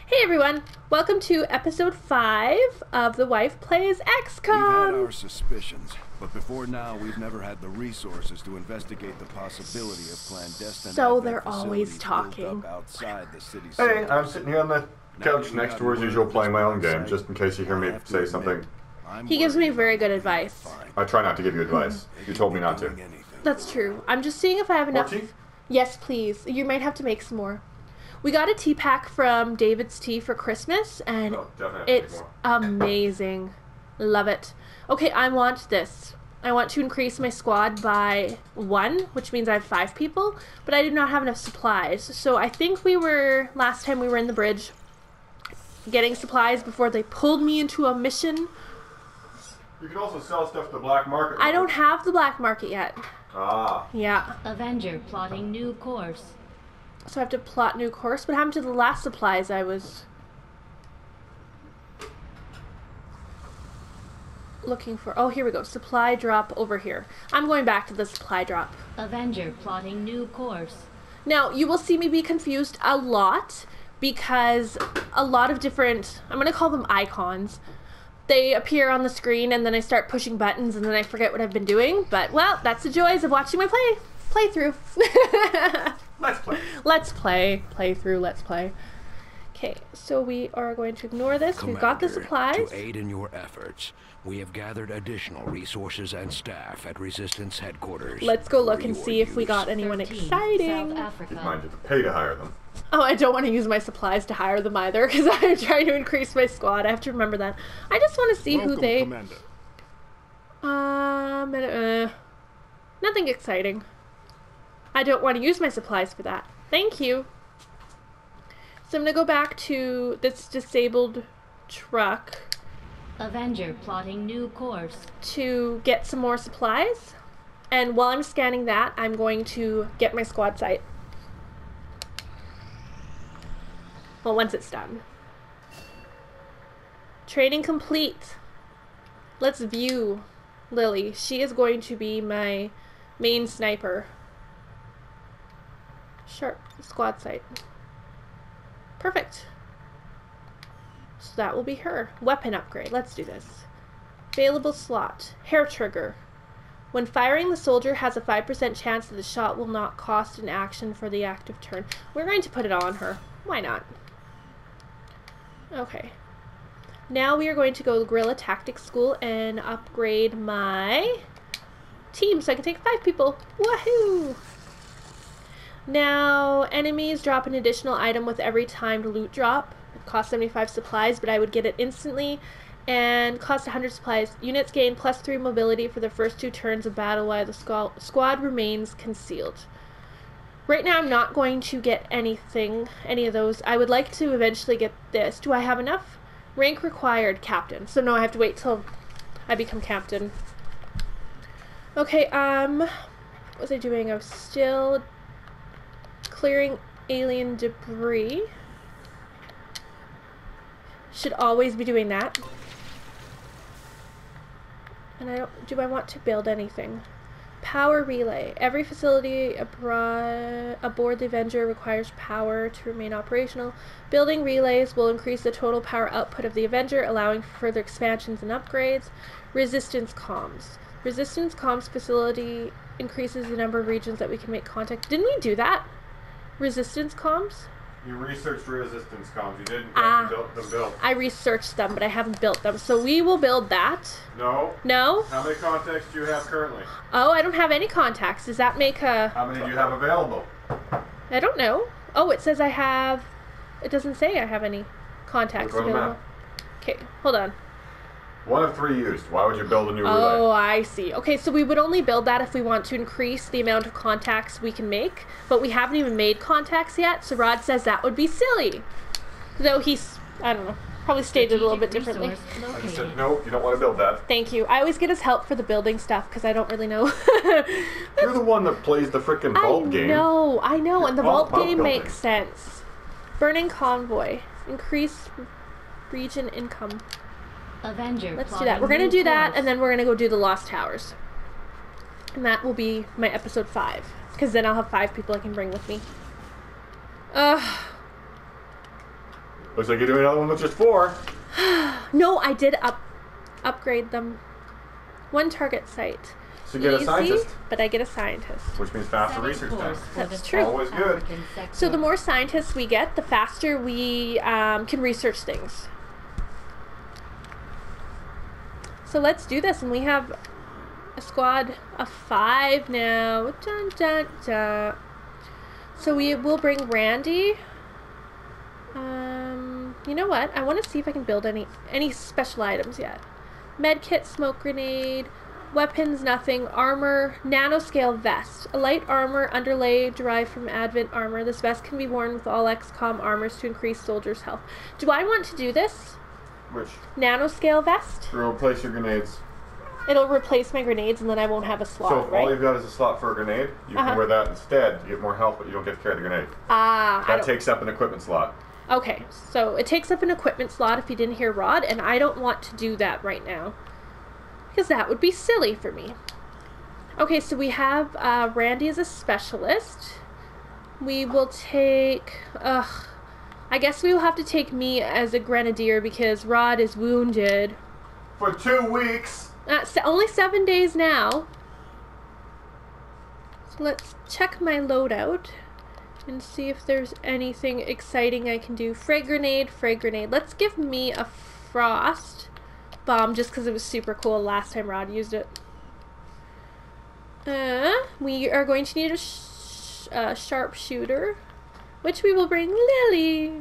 Hey everyone, welcome to episode 5 of The Wife Plays XCOM. We've had our suspicions, but before now we've never had the resources to investigate the possibility of clandestine. So they're always talking. Outside the city. Hey, I'm sitting here on the couch next to as usual playing my own game, just in case you hear me say something. He gives me very good advice. I try not to give you advice. You told me not to. That's true. I'm just seeing if I have enough. More tea? Yes, please. You might have to make some more. We got a tea pack from David's Tea for Christmas, and it's amazing. Love it. Okay, I want this. I want to increase my squad by 1, which means I have 5 people, but I do not have enough supplies. So I think last time we were in the bridge, getting supplies before they pulled me into a mission. You can also sell stuff to the black market. I don't have the black market yet. Ah. Yeah. Avenger plotting new course. So I have to plot new course. What happened to the last supplies I was looking for? Oh, here we go. Supply drop over here. I'm going back to the supply drop. Avenger plotting new course. Now, you will see me be confused a lot because a lot of different, I'm going to call them icons. They appear on the screen and then I start pushing buttons and then I forget what I've been doing. But, well, that's the joys of watching my playthrough. Let's play. Let's play. Playthrough, let's play. Okay, so we are going to ignore this. We've got the supplies. To aid in your efforts, we have gathered additional resources and staff at Resistance headquarters. Let's go look and see if we got anyone 13, exciting. South Africa. Keep in mind, you have to pay to hire them. Oh, I don't want to use my supplies to hire them either because I'm trying to increase my squad. I have to remember that. I just want to see who they... Nothing exciting. I don't want to use my supplies for that. Thank you. So I'm going to go back to this disabled truck. Avenger plotting new course. To get some more supplies. And while I'm scanning that, I'm going to get my squad site. Well, once it's done. Training complete. Let's view Lily. She is going to be my main sniper. Sharp squad site. Perfect. So that will be her. Weapon upgrade. Let's do this. Available slot. Hair trigger. When firing, the soldier has a 5% chance that the shot will not cost an action for the active turn. We're going to put it on her. Why not? Okay. Now we are going to go to Guerrilla Tactics School and upgrade my team so I can take 5 people. Woohoo! Now, enemies drop an additional item with every timed loot drop. It costs 75 supplies, but I would get it instantly and cost 100 supplies. Units gain +3 mobility for the first 2 turns of battle while the squad remains concealed. Right now, I'm not going to get any of those. I would like to eventually get this. Do I have enough? Rank required, captain. So no, I have to wait till I become captain. Okay, what was I doing? I was still clearing alien debris. Should always be doing that. And do I want to build anything? Power relay. Every facility aboard the Avenger requires power to remain operational. Building relays will increase the total power output of the Avenger, allowing for further expansions and upgrades. Resistance comms. Resistance comms facility increases the number of regions that we can make contact. Didn't we do that? Resistance comms? You researched resistance comms. You didn't get them built. I researched them, but I haven't built them. So we will build that. No. No? How many contacts do you have currently? Oh, I don't have any contacts. Does that make a... How many do you have available? I don't know. Oh, it says I have... It doesn't say I have any contacts available. Okay, hold on. 1 of 3 used. Why would you build a new relay? Oh, I see. Okay, so we would only build that if we want to increase the amount of contacts we can make, but we haven't even made contacts yet, so Rod says that would be silly. Though he's, I don't know, probably stated a little bit differently. I just said, no, you don't want to build that. Thank you. I always get his help for the building stuff, because I don't really know. You're the one that plays the frickin' vault game. I know, and the vault game building. makes sense. Burning convoy. Increase region income. Avenger. Let's do that. We're going to do that, and then we're going to go do the Lost Towers. And that will be my episode 5. Because then I'll have 5 people I can bring with me. Looks like you're doing another one with just 4. No, I did upgrade them. 1 target site. So you get a scientist. But I get a scientist. Which means faster research time. That's true. Always good. So the more scientists we get, the faster we can research things. So let's do this, and we have a squad of 5 now. Dun, dun, dun. So we will bring Randy. You know what? I want to see if I can build any special items yet. Medkit, smoke grenade, weapons, nothing, armor, nanoscale vest. A light armor underlay derived from Advent armor. This vest can be worn with all XCOM armors to increase soldiers' health. Do I want to do this? Which? Nanoscale vest? To replace your grenades. It'll replace my grenades, and then I won't have a slot, So if right? all you've got is a slot for a grenade, you can wear that instead. You get more health, but you don't get to carry the grenade. That takes up an equipment slot. Okay, so it takes up an equipment slot if you didn't hear Rod, and I don't want to do that right now. Because that would be silly for me. Okay, so we have Randy as a specialist. We will take... I guess we will have to take me as a grenadier because Rod is wounded. For 2 weeks! Only 7 days now. So let's check my loadout and see if there's anything exciting I can do. Frag grenade, frag grenade. Let's give me a frost bomb just because it was super cool last time Rod used it. We are going to need a sharpshooter, which we will bring Lily.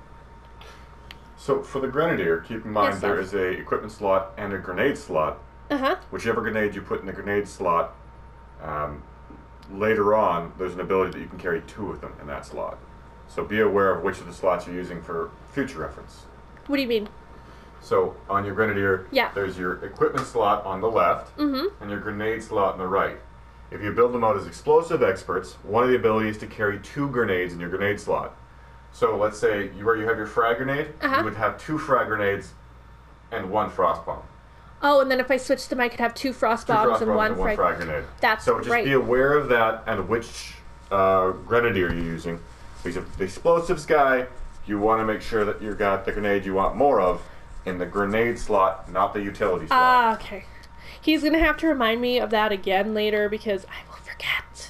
So for the grenadier, keep in mind there is a equipment slot and a grenade slot. Whichever grenade you put in the grenade slot, later on, there's an ability that you can carry 2 of them in that slot. So be aware of which of the slots you're using for future reference. What do you mean? So on your grenadier, yeah, there's your equipment slot on the left and your grenade slot on the right. If you build them out as explosive experts, one of the abilities is to carry 2 grenades in your grenade slot. So let's say where you have your frag grenade, you would have 2 frag grenades and 1 frost bomb. Oh, and then if I switched them, I could have 2 frost bombs and 1 frag grenade. That's so just be aware of that and which grenadier you're using. Because if the explosives guy, you want to make sure that you've got the grenade you want more of in the grenade slot, not the utility slot. Ah, okay. He's going to have to remind me of that again later because I will forget.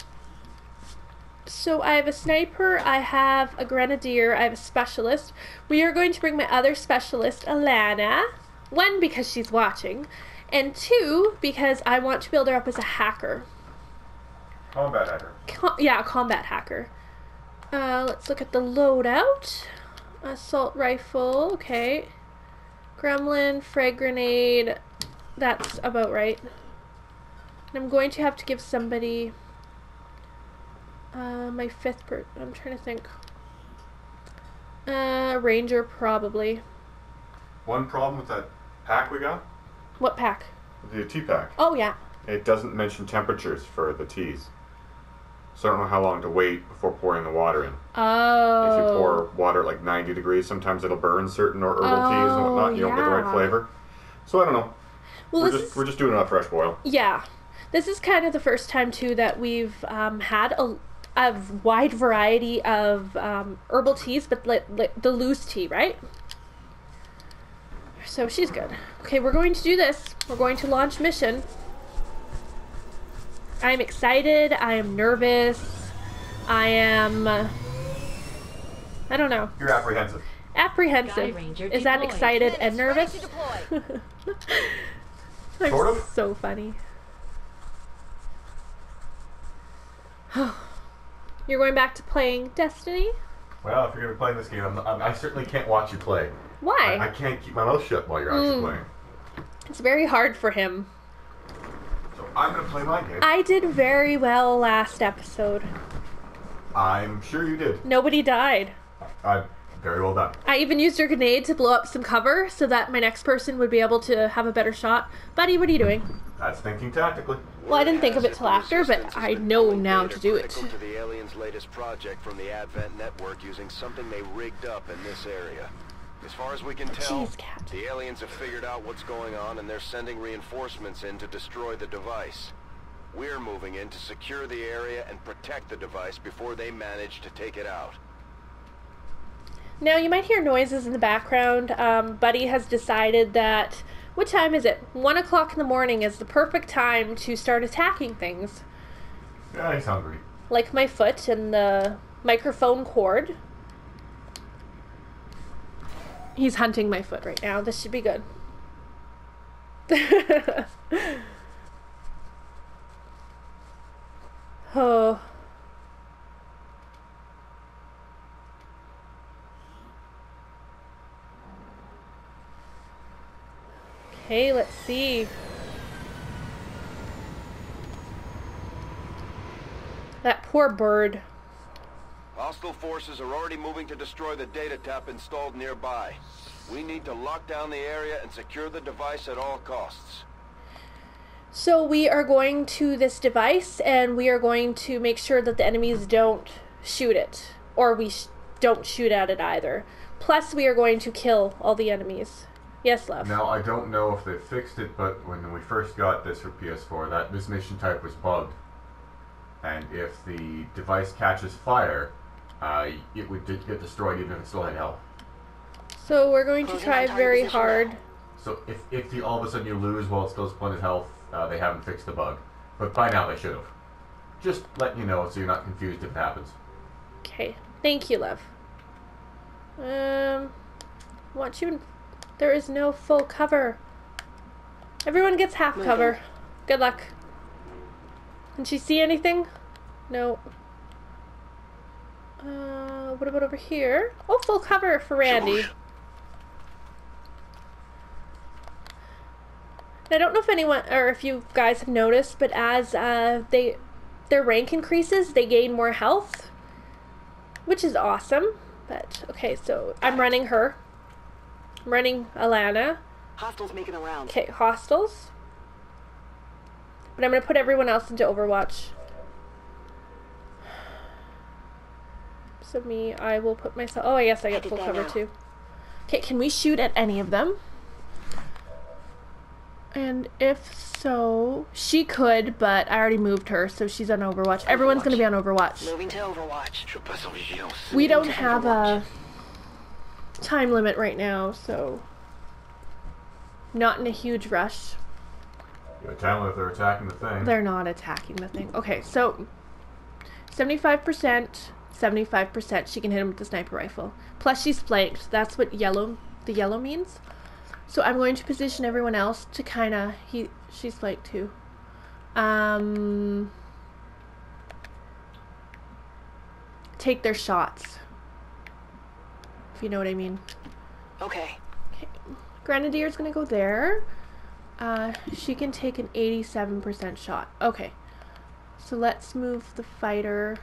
So I have a sniper, I have a grenadier, I have a specialist. We are going to bring my other specialist, Alana. 1, because she's watching, and 2, because I want to build her up as a hacker. Combat hacker. Yeah, a combat hacker. Let's look at the loadout. Assault rifle, okay. Gremlin, frag grenade, that's about right. And I'm going to have to give somebody my 5th person. I'm trying to think. Ranger, probably. One problem with that pack we got? What pack? The tea pack. Oh, yeah. It doesn't mention temperatures for the teas. So I don't know how long to wait before pouring the water in. Oh. If you pour water at like 90 degrees, sometimes it'll burn certain herbal teas and whatnot. You don't get the right flavor. So I don't know. Well, we're just doing it on fresh boil. Yeah. This is kind of the first time, too, that we've had a wide variety of herbal teas, but the loose tea, right? So she's good. Okay, we're going to do this. We're going to launch mission. I'm excited. I am nervous. I am... I don't know. You're apprehensive. Apprehensive. Is that excited and nervous? I'm sort of. So funny. You're going back to playing Destiny? Well, if you're going to be playing this game, I certainly can't watch you play. Why? I can't keep my mouth shut while you're actually playing. It's very hard for him. So I'm going to play my game. I did very well last episode. I'm sure you did. Nobody died. Very well done. I even used your grenade to blow up some cover so that my next person would be able to have a better shot. Buddy, what are you doing? That's thinking tactically. Well, I didn't think of it till after, but I know now to do it. To the aliens' latest project from the Advent network using something they rigged up in this area. As far as we can tell, the aliens have figured out what's going on and they're sending reinforcements in to destroy the device. We're moving in to secure the area and protect the device before they manage to take it out. Now, you might hear noises in the background. Buddy has decided that, what time is it? 1 o'clock in the morning is the perfect time to start attacking things. Yeah, he's hungry. Like my foot and the microphone cord. He's hunting my foot right now. This should be good. Oh. Okay, let's see. That poor bird. Hostile forces are already moving to destroy the data tap installed nearby. We need to lock down the area and secure the device at all costs. So we are going to this device and we are going to make sure that the enemies don't shoot it. Or we don't shoot at it either. Plus we are going to kill all the enemies. Yes, love. Now, I don't know if they fixed it, but when we first got this for PS4, this mission type was bugged. And if the device catches fire, it would get destroyed even if it still had health. So we're going to try very hard. So if all of a sudden you lose while it's still splendid health, they haven't fixed the bug. But by now they should have. Just letting you know so you're not confused if it happens. Okay. Thank you, love. Want you... There is no full cover. Everyone gets half cover. Good luck. Can she see anything? No. What about over here? Oh, full cover for Randy. I don't know if anyone, or if you guys have noticed, but as their rank increases, they gain more health, which is awesome. But okay, so I'm running her. I'm running Alana. Hostiles making a round. Okay, hostiles. But I'm gonna put everyone else into Overwatch. So me, I will put myself. Oh, I guess I get full cover too. Okay, can we shoot at any of them? And if so, she could, but I already moved her, so she's on Overwatch. Everyone's gonna be on Overwatch. Moving to Overwatch. We don't have a time limit right now, so not in a huge rush. You have time if they're attacking the thing. They're not attacking the thing. Okay, so 75%, 75%. She can hit him with the sniper rifle. Plus she's flanked. That's what the yellow means. So I'm going to position everyone else to kind of... She's flanked too. Take their shots. If you know what I mean. Okay. Okay. Grenadier's gonna go there. She can take an 87% shot. Okay. So let's move the fighter.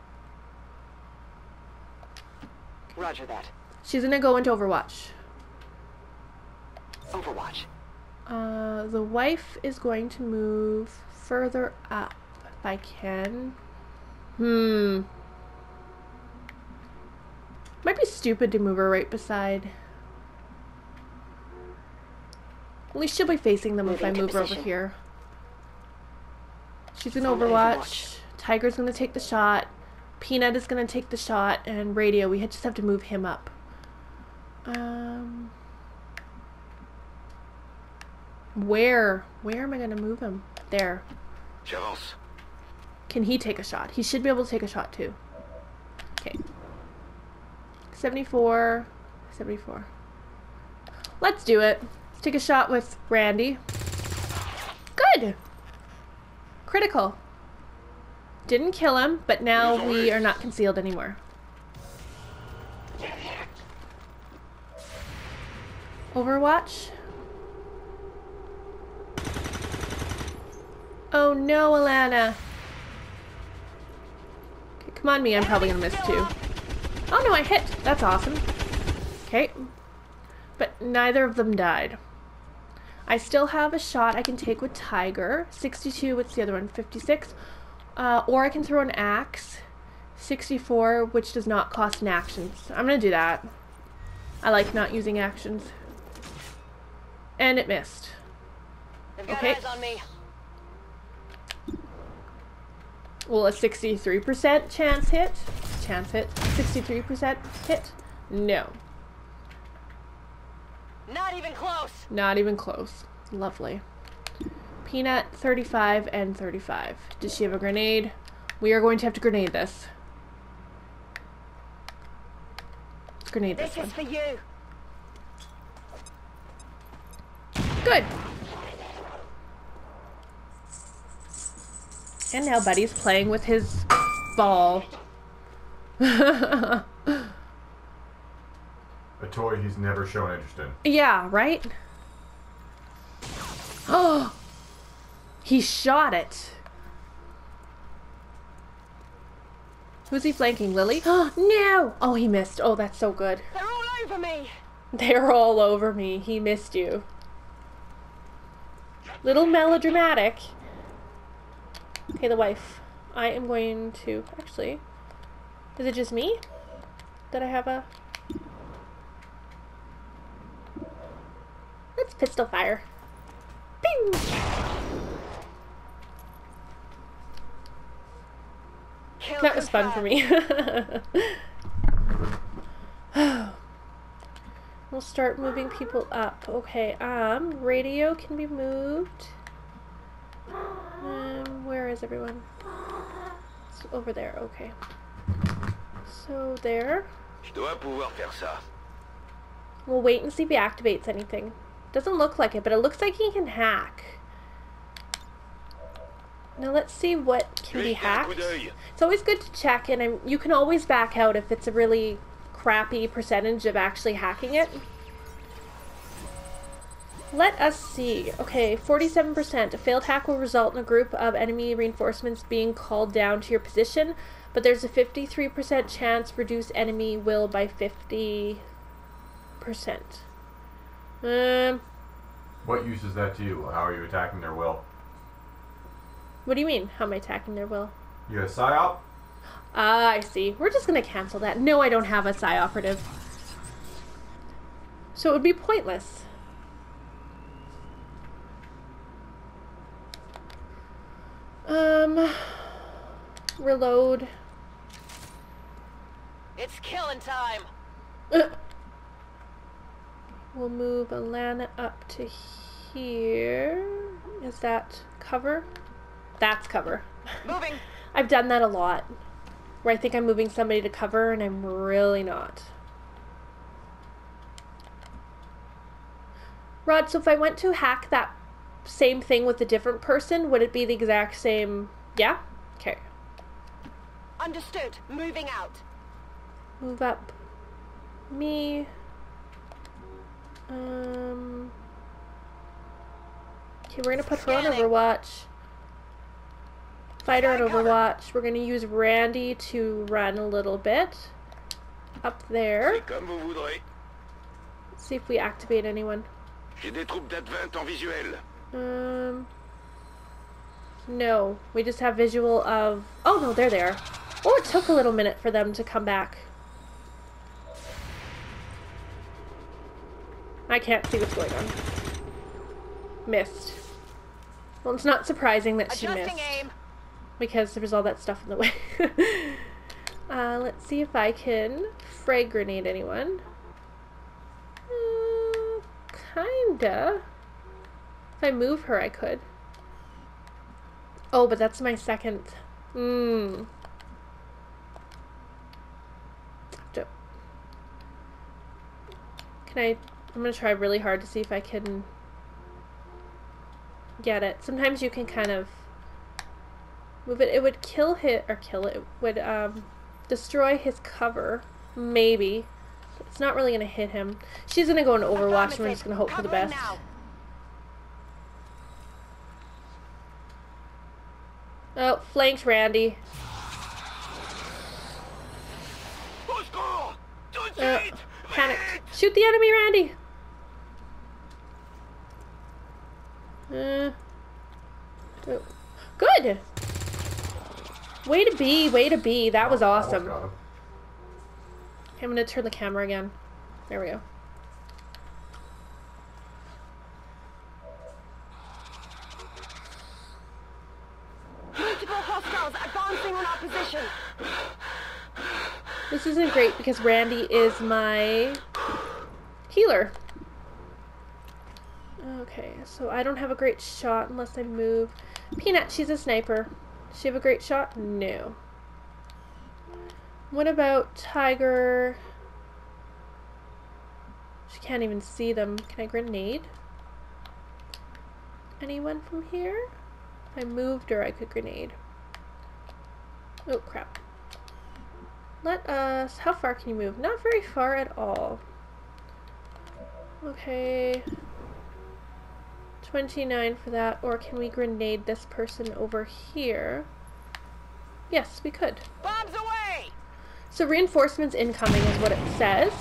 Roger that. She's gonna go into Overwatch. Overwatch. The wife is going to move further up if I can. Might be stupid to move her right beside. At least she'll be facing them if I move her over here. She's gonna Overwatch. Tiger's gonna take the shot. Peanut is gonna take the shot, and Radio, we just have to move him up. Where am I gonna move him? There. Charles. Can he take a shot? He should be able to take a shot too. Okay. 74. 74. Let's do it. Let's take a shot with Randy. Good! Critical. Didn't kill him, but now we are not concealed anymore. Overwatch. Oh no, Alana. Okay, come on me, I'm probably gonna miss too. Oh no, I hit. That's awesome. Okay. But neither of them died. I still have a shot I can take with Tiger. 62, what's the other one? 56. Or I can throw an axe. 64, which does not cost an action. So I'm gonna do that. I like not using actions. And it missed. Okay. Eyes on me. Well, a 63% chance hit. 63% hit. No. Not even close. Not even close. Lovely. Peanut, 35 and 35. Does she have a grenade? We are going to have to grenade this. Let's grenade this one. This is for you. Good. And now Buddy's playing with his ball. A toy he's never shown interest in. Yeah, right? Oh! He shot it. Who's he flanking, Lily? Oh, no! Oh, he missed. Oh, that's so good. They're all over me. They're all over me. He missed you. Little melodramatic. Okay, the wife. I am going to... Actually, is it just me? That I have a... Let's pistol fire. Bing! Kill That was fun for me. We'll start moving people up. Okay, radio can be moved. Where is everyone? It's over there, okay. So there. Je dois pouvoir faire ça. We'll wait and see if he activates anything. Doesn't look like it, but it looks like he can hack. Now let's see what can be hacked. It's always good to check, and you can always back out if it's a really crappy percentage of actually hacking it. Let us see. Okay, 47%. A failed hack will result in a group of enemy reinforcements being called down to your position, but there's a 53% chance reduce enemy will by 50%. What use is that to you? How are you attacking their will? What do you mean? How am I attacking their will? You a PSYOP? Ah, I see. We're just gonna cancel that. No, I don't have a PSY operative. So it would be pointless. Reload. It's killing time. We'll move Alana up to here. Is that cover? That's cover. Moving. I've done that a lot. Where I think I'm moving somebody to cover and I'm really not. Rod, so if I went to hack that same thing with a different person, would it be the exact same? Yeah? Okay. Understood. Moving out. Move up. Me. Okay, we're gonna put her on Overwatch. Fighter on Overwatch. We're gonna use Randy to run a little bit. Up there. Let's see if we activate anyone. J'ai des troupes d'advent en visuel. No. We just have visual of... Oh, no, they're there. Oh, it took a little minute for them to come back. I can't see what's going on. Missed. Well, it's not surprising that she missed. Aim. Because there was all that stuff in the way. Let's see if I can frag grenade anyone. Kinda. If I move her, I could. Oh, but that's my second. Can I... I'm gonna try really hard to see if I can get it. Sometimes you can kind of move it. It would kill it, or kill it. It would destroy his cover, maybe. But it's not really gonna hit him. She's gonna go into Overwatch, and we're just gonna hope for the best. Oh, flanked Randy. Panic. Shoot the enemy, Randy! Good! Way to be, way to be. That was awesome. Okay, I'm gonna turn the camera again. There we go. Multiple hostiles advancing on our position. The This isn't great because Randy is my healer. Okay, so I don't have a great shot unless I move. Peanut, she's a sniper. Does she have a great shot? No. What about Tiger? She can't even see them. Can I grenade? Anyone from here? If I moved her, I could grenade. Oh, crap. Let us... How far can you move? Not very far at all. Okay. 29 for that. Or can we grenade this person over here? Yes, we could. Bombs away! So reinforcements incoming is what it says.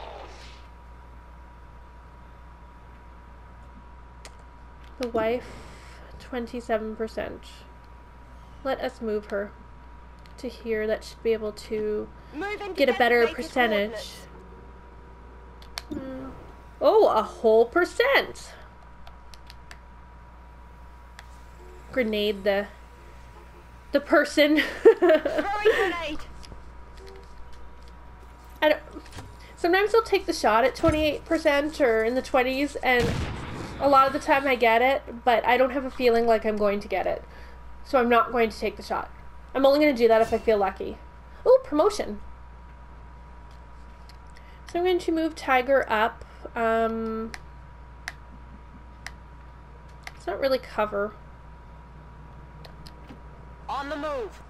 The wife, 27%. Let us move her to here. That should be able to get a better percentage. Oh, a whole percent! Grenade the person. Throwing grenade! I don't... Sometimes I'll take the shot at 28% or in the 20s, and a lot of the time I get it, but I don't have a feeling like I'm going to get it. So I'm not going to take the shot. I'm only going to do that if I feel lucky. Ooh, promotion. So I'm going to move Tiger up. It's not really cover. On the move.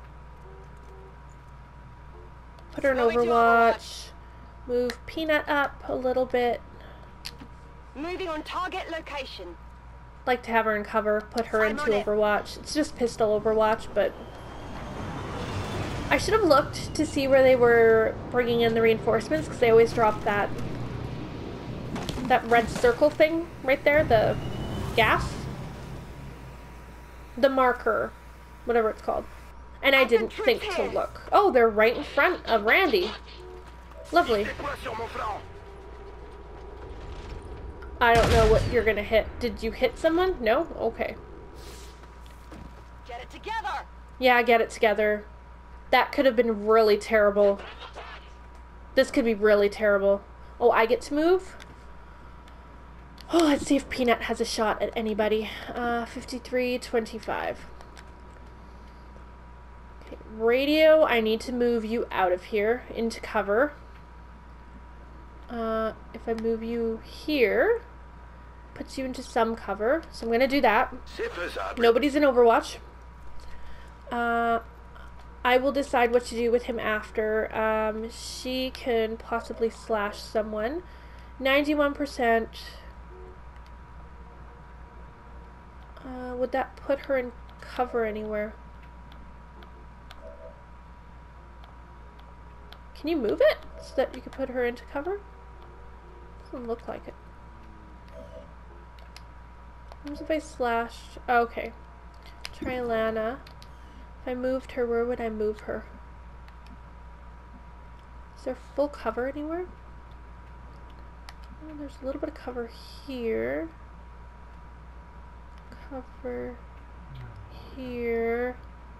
Put her in Moving to Overwatch. Move Peanut up a little bit. Moving on target location. Like to have her in cover. Put her I'm into on it. Overwatch. It's just pistol Overwatch, but I should have looked to see where they were bringing in the reinforcements, because they always drop that red circle thing right there, the gas, the marker, whatever it's called. And I didn't think to look. Oh, they're right in front of Randy. Lovely. I don't know what you're gonna hit. Did you hit someone? No? Okay. Get it together. Yeah, get it together. That could have been really terrible. This could be really terrible. Oh, I get to move? Oh, let's see if Peanut has a shot at anybody. 53-25. Okay, radio, I need to move you out of here into cover. If I move you here, puts you into some cover. So I'm going to do that. Nobody's in Overwatch. I will decide what to do with him after. She can possibly slash someone. 91%. Would that put her in cover anywhere? Can you move it so that you can put her into cover? Doesn't look like it. What if I slashed? Oh, okay. Try Lana. If I moved her, where would I move her? Is there full cover anywhere? Oh, there's a little bit of cover here. Cover here.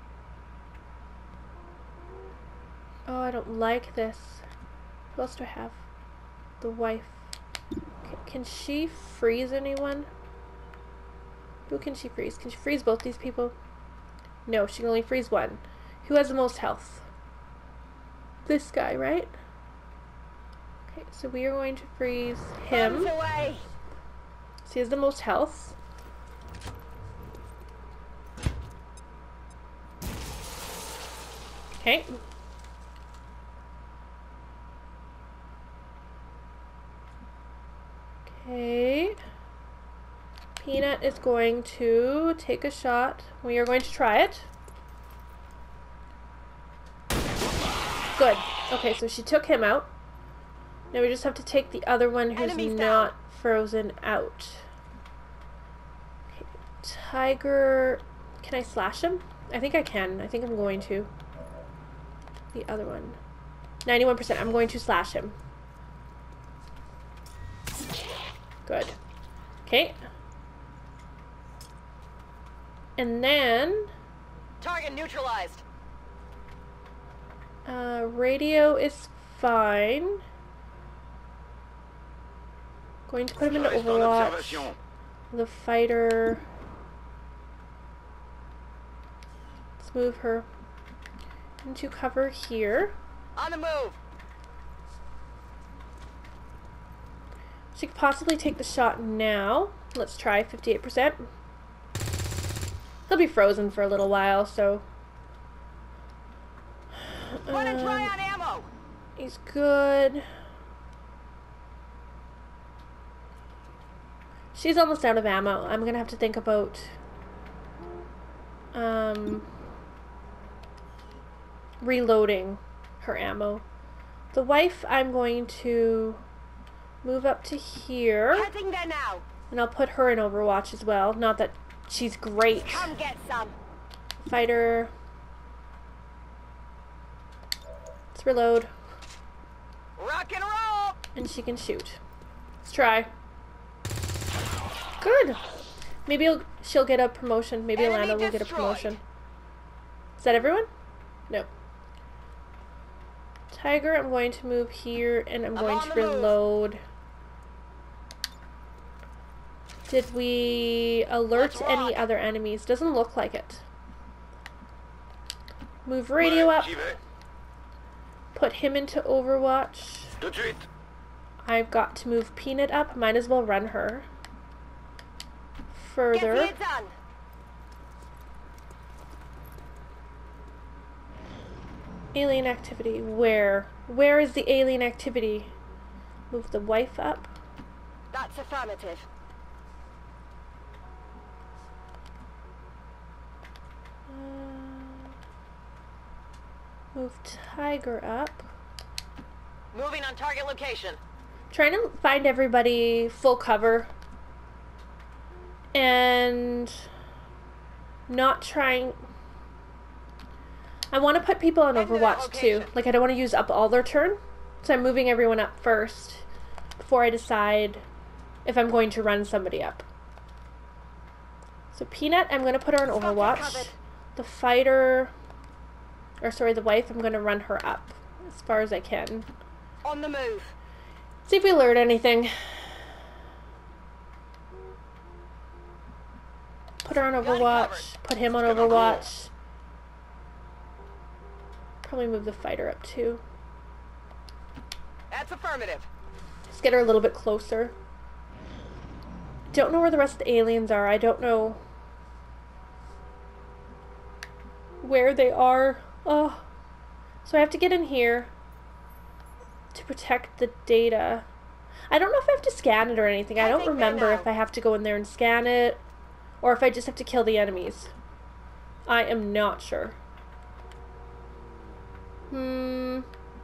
Oh, I don't like this. Who else do I have? The wife. Can she freeze anyone? Who can she freeze? Can she freeze both these people? No, she can only freeze one. Who has the most health? This guy, right? Okay, so we are going to freeze him. Bombs away. So he has the most health. Okay. Okay. Peanut is going to take a shot. We are going to try it. Good. Okay, so she took him out. Now we just have to take the other one who's Enemies not down. frozen out. Okay. Tiger. Can I slash him? I think I can. I think I'm going to. The other one. 91%. I'm going to slash him. Good. Okay. And then Target neutralized. radio is fine. Going to put him into Overwatch. The fighter. Let's move her into cover here. On the move. She could possibly take the shot now. Let's try 58%. He'll be frozen for a little while, so... Running dry on ammo. He's good. She's almost out of ammo. I'm gonna have to think about... reloading her ammo. The wife, I'm going to move up to here. Heading there now. And I'll put her in Overwatch as well. Not that she's great. Come get some. Fighter. Let's reload. Rock and roll. And she can shoot. Let's try. Good. Maybe she'll get a promotion. Maybe Enemy Alana will get a destroyed. promotion. Is that everyone? No. Tiger, I'm going to move here and I'm going to reload. Did we alert any other enemies? Doesn't look like it. Move radio up. Put him into Overwatch. I've got to move Peanut up. Might as well run her. Further. Get it done. Alien activity. Where? Where is the alien activity? Move the wife up. That's affirmative. Move Tiger up. Moving on target location. Trying to find everybody full cover. And not trying... I want to put people on Overwatch too. Like, I don't want to use up all their turn. So I'm moving everyone up first before I decide if I'm going to run somebody up. So Peanut, I'm going to put her on Overwatch. The fighter... Or sorry, the wife, I'm going to run her up as far as I can. On the move. See if we alert anything. Put her on Overwatch. Put him on Overwatch. Probably move the fighter up too. That's affirmative. Just get her a little bit closer. Don't know where the rest of the aliens are. I don't know where they are. Oh. So I have to get in here to protect the data. I don't know if I have to scan it or anything. I don't remember if I have to go in there and scan it or if I just have to kill the enemies. I am not sure. Let's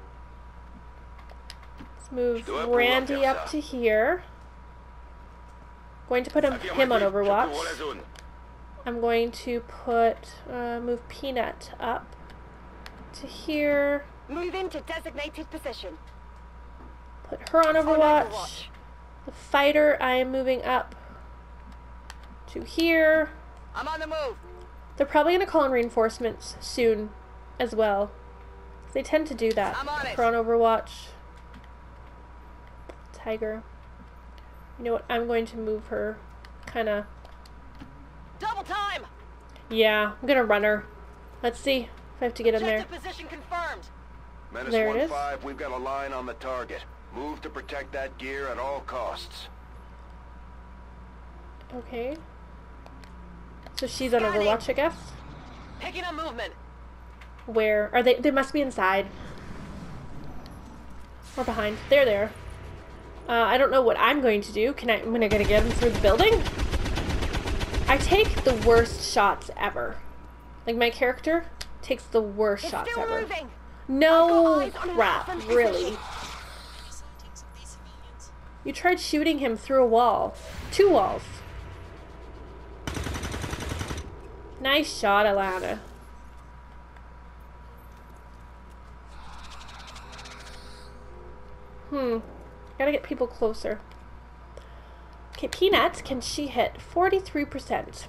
move Randy up to here. Going to put him on Overwatch. I'm going to put move Peanut up to here. Move into designated position. Put her on Overwatch. The fighter, I am moving up to here. I'm on the move. They're probably going to call in reinforcements soon as well. They tend to do that. I'm on it. Put her on Overwatch. Tiger. You know what? I'm going to move her kind of... Double time. Yeah, I'm going to run her. Let's see if I have to get in there. Objective position confirmed. Menace There it is. 1-5, we've got a line on the target. Move to protect that gear at all costs. Okay. So she's on Overwatch, I guess. Picking up movement. Where are they? They must be inside. Or behind. They're there. I don't know what I'm going to do. I'm gonna get them through the building. I take the worst shots ever. Like, my character takes the worst shots Still ever. moving. No crap, really. You tried shooting him through a wall. 2 walls. Nice shot, Alana. Gotta get people closer. Okay, Peanut, can she hit? 43%.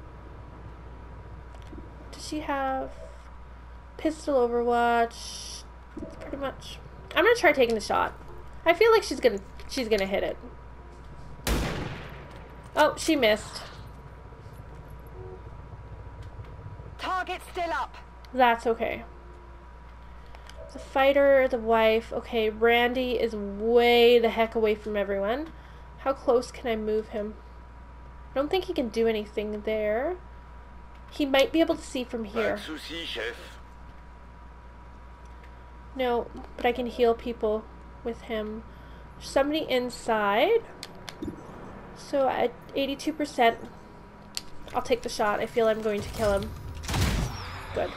Does she have pistol Overwatch? Pretty much. I'm gonna try taking the shot. I feel like she's gonna hit it. Oh, she missed. Target still up. That's okay. The fighter, the wife. Okay, Randy is way the heck away from everyone. How close can I move him? I don't think he can do anything there. He might be able to see from here. No, but I can heal people with him. There's somebody inside. So at 82%, I'll take the shot. I feel I'm going to kill him. Good.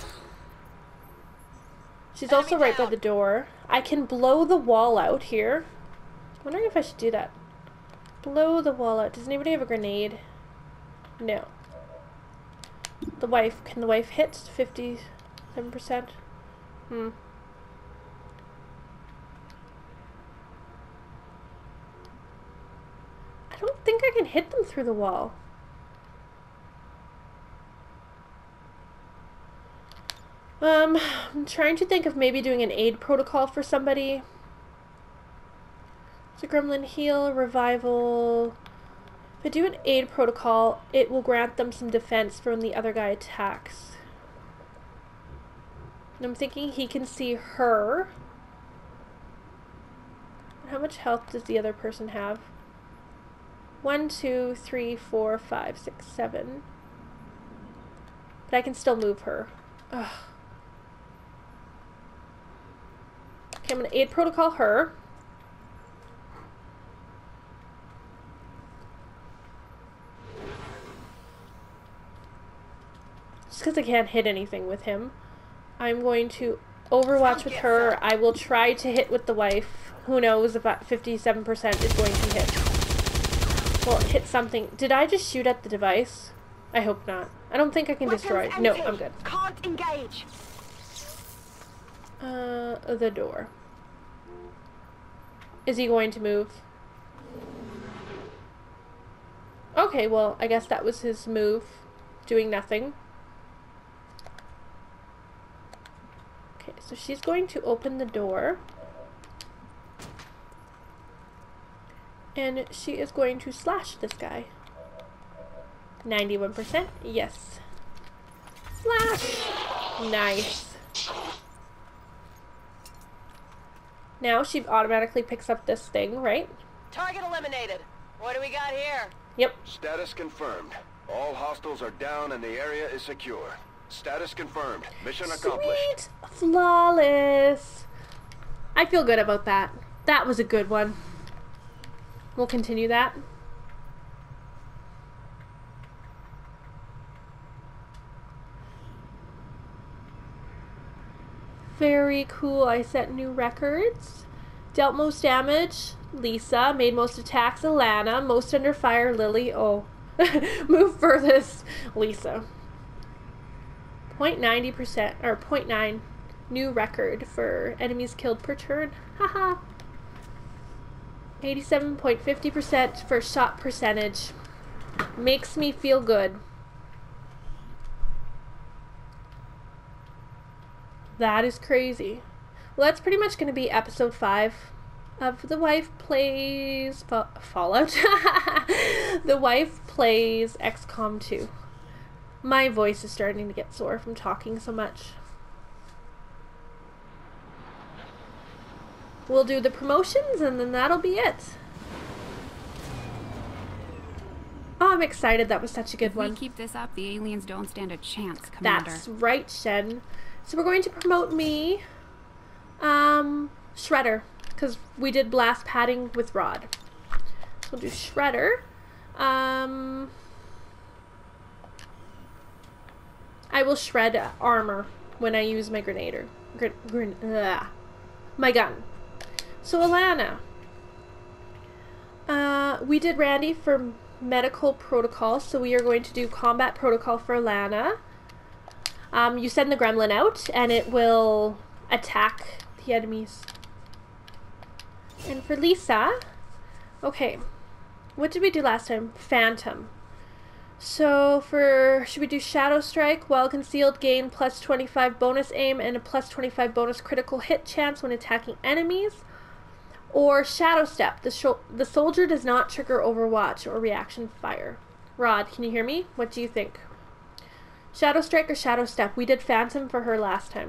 She's also right by the door. I can blow the wall out here. I'm wondering if I should do that. Blow the wall out. Does anybody have a grenade? No. The wife. Can the wife hit 57%? I don't think I can hit them through the wall. I'm trying to think of maybe doing an aid protocol for somebody. It's a gremlin heal, revival. If I do an aid protocol, it will grant them some defense for when the other guy attacks. And I'm thinking he can see her. How much health does the other person have? 1, 2, 3, 4, 5, 6, 7. But I can still move her. Ugh. Okay, I'm gonna aid protocol her. Just because I can't hit anything with him. I'm going to overwatch with her. I will try to hit with the wife. Who knows, about 57% is going to hit. Well, hit something. Did I just shoot at the device? I hope not. I don't think I can destroy it. No, I'm good. Can't engage. The door. Is he going to move? Okay, well, I guess that was his move. Doing nothing. Okay, so she's going to open the door. And she is going to slash this guy. 91%. Yes. Slash! Nice. Now she automatically picks up this thing, right? Target eliminated. What do we got here? Yep. Status confirmed. All hostiles are down and the area is secure. Status confirmed. Mission accomplished. Sweet. Flawless. I feel good about that. That was a good one. We'll continue that. Very cool. I set new records. Dealt most damage, Lisa. Made most attacks, Alana. Most under fire, Lily. Oh. Move furthest, Lisa. 0.90% or 0.9 new record for enemies killed per turn. Haha. 87.50% for shot percentage. Makes me feel good. That is crazy. Well, that's pretty much going to be episode 5 of The Wife Plays Fallout. The Wife Plays XCOM2. My voice is starting to get sore from talking so much. We'll do promotions and then that'll be it. Oh, I'm excited. That was such a good one. If we keep this up, the aliens don't stand a chance, Commander. That's right, Shen. So we're going to promote me, Shredder, because we did blast padding with Rod. So we'll do Shredder. I will shred armor when I use my grenader. My gun. So Alana. We did Randy for medical protocol, so we are going to do combat protocol for Alana. You send the gremlin out, and it will attack the enemies. And for Lisa, okay, what did we do last time? Phantom. So should we do Shadow Strike? While concealed, gain plus 25 bonus aim and a plus 25 bonus critical hit chance when attacking enemies. Or Shadow Step. The soldier does not trigger Overwatch or reaction fire. Rod, can you hear me? What do you think? Shadow Strike or Shadow Step? We did Phantom for her last time.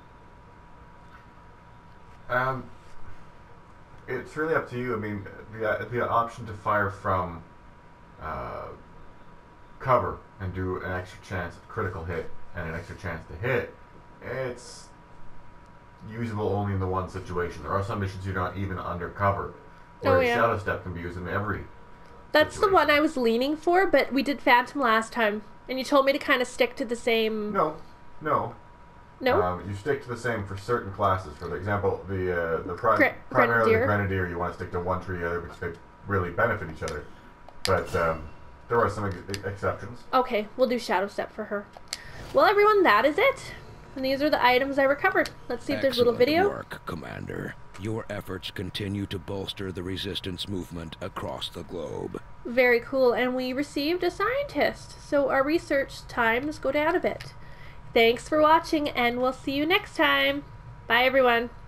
It's really up to you. I mean, the option to fire from cover and do an extra chance of critical hit and an extra chance to hit, it's usable only in the one situation. There are some missions you're not even under cover, whereas Shadow Step can be used in every That's situation. the one I was leaning for, but we did Phantom last time, and you told me to kind of stick to the same... No. No? You stick to the same for certain classes. For example, primarily the Grenadier, you want to stick to one tree or the other because they really benefit each other. But there are some exceptions. Okay, we'll do Shadow Step for her. Well, everyone, that is it. And these are the items I recovered. Let's see if there's a little video. Excellent work, Commander. Your efforts continue to bolster the Resistance movement across the globe. Very cool, and we received a scientist, so our research times go down a bit. Thanks for watching, and we'll see you next time. Bye, everyone.